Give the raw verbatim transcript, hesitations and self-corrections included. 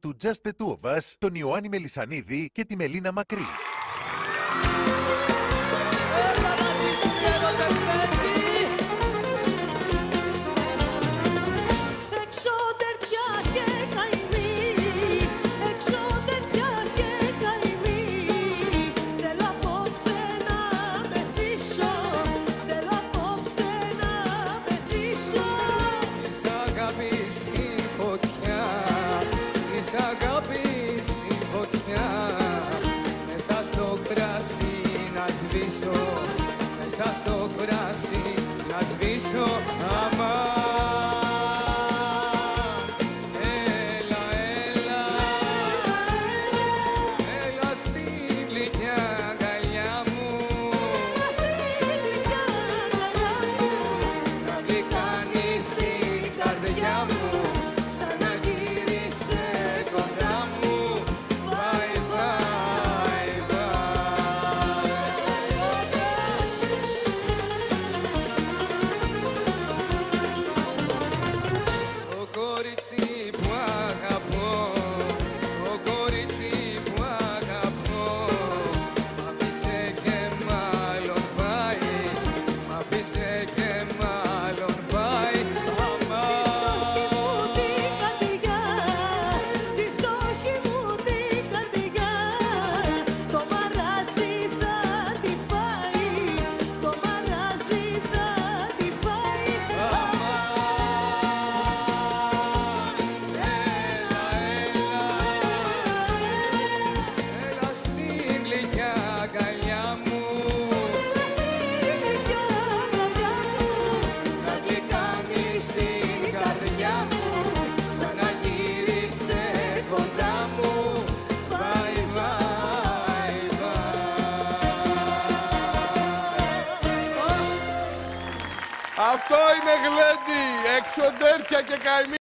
του Just the Two of Us, τον Ιωάννη Μελισσανίδη και τη Μελίνα Μακρύ. Της αγάπης στη φωτιά, μέσα στο κράσι να σβήσω, μέσα στο κράσι να σβήσω, αμάν. Έλα, έλα, έλα στην γλυκιά αγκαλιά μου, να γλυκάνεις την καρδιά μου. Που αγαπώ, το κορίτσι που αγαπώ, μ' αφήσε και μάλλον πάει, μ' αφήσε και μάλλον πάει, αμάν. Τη φτώχη μου την καρδιά, το μαράζι θα τη φάει, το μαράζι θα τη φάει, αμάν. Αυτό είναι γλέντι, εξοντέρκια και καημή.